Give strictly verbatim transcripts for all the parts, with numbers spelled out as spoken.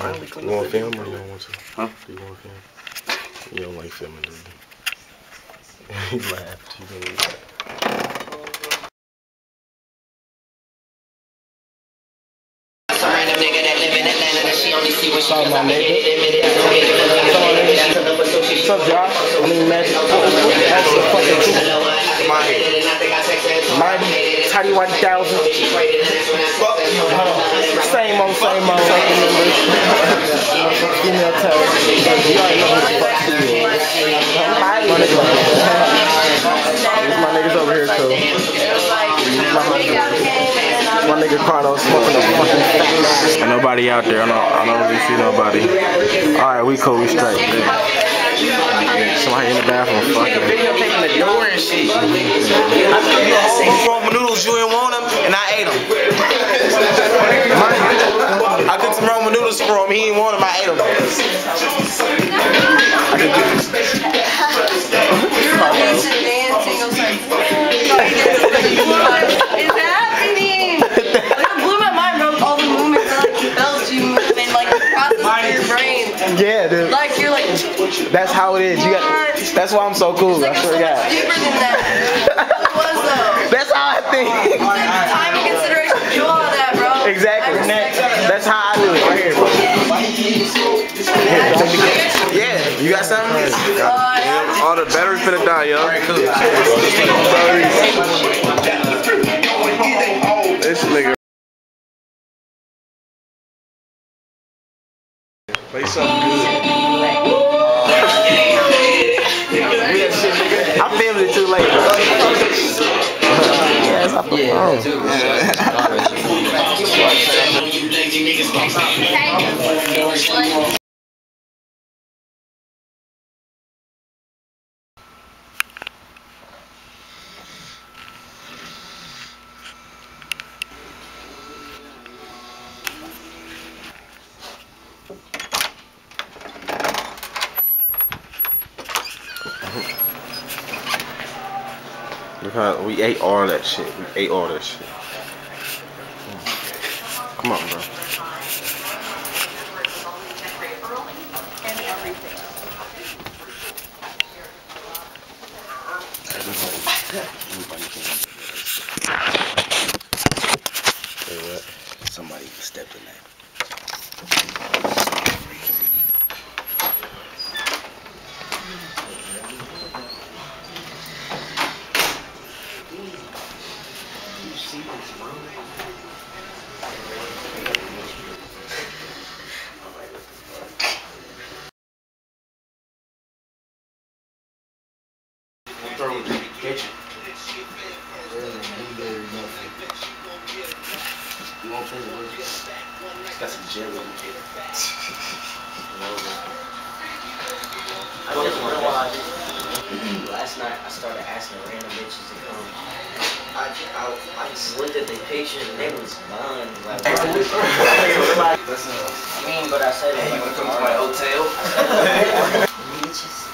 finally clean. You want film or you don't want to? Huh? Do you want film? You don't like filming, do you? He laughed. He didn't laugh. What's up, my nigga? What's up, Josh? I mean, Magic. That's the fucking truth. Mighty. Mighty. Tidy Whitey Thousand. Same old, same old. Female talent. You already know who the fuck she is. Mighty. My niggas over here, too. My nigga Cardo smoking a fucking fat. Ain't nobody out there. I don't, I don't really see nobody. Alright, we cool. We straight. Somebody in the bathroom fucking. Videotaping the door and shit. I took you a whole ramen noodles, you didn't want them, and I ate them. I cooked some ramen noodles for him, he didn't want them, I ate them. Is that happening? Like, it blew my mind, bro. All the movements and like spells you move and like the process of your brain. Yeah, dude. Like you're like. That's how it is. You got. That's why I'm so cool. Like, I swear to God. Deeper than that. It was though. That's how I think. Like the time and consideration to do all of that, bro. Exactly. That's how I do it right here, bro. Yeah, you got something? Uh, yeah. All the batteries finna die, yo. Alright, cool. This nigga. Play something good. I filmed it too late. Yes, I Yeah, too. Because we ate all that shit. We ate all that shit. Come on, bro. Somebody stepped in that. Kitchen. You won't finish it. It's got some jelly in it. I just realized last night I started asking random bitches to come. I, I, I just looked at the pictures and they was fun. Like, I mean, but I said, hey, you wanna come to my hotel? Bitches.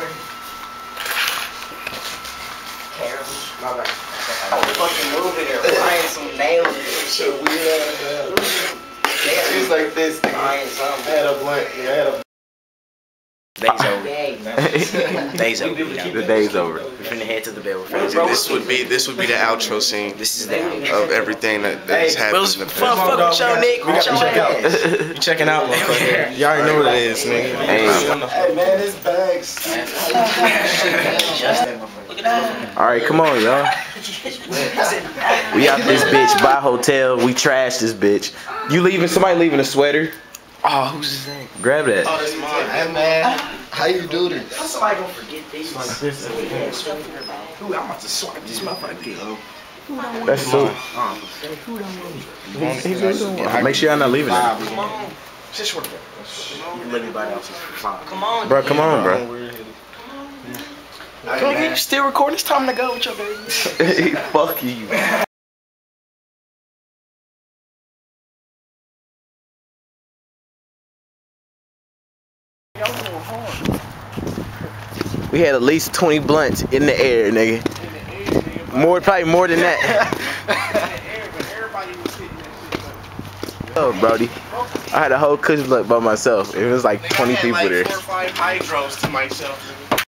Carol. My bad. I was fucking moving there, buying some nails and shit. It's like this. Buying something. I had a blunt. Yeah, I had a. Day's over. Day's over. The day's over. We're finna head to the bed. This would be this would be the outro scene. This is the outro Of everything that, that has happened. It was fun fucking show, Nick. We got to check out. You checking out, motherfucker. You already know what it is, nigga. Hey. Hey, man, it's bags. Alright, come on, y'all. We out this bitch by hotel. We trash this bitch. You leaving? Somebody leaving a sweater? Oh, who's his name? Grab that. Oh, that's mine. Hey man, how you do this? How's somebody gonna forget these? Dude, I'm about to swipe this motherfucker. That's Sue. Make sure y'all not leaving it. Come on. Just short of that. Everybody else is fine. Come on. Bro, come on, bro. Come on, you still recording? It's time to go with your baby. Fuck you. We had at least twenty blunts in the air, nigga. More, probably more than that. Oh, Brody. I had a whole cushion look by myself. It was like twenty people there. Four or five hydros to myself.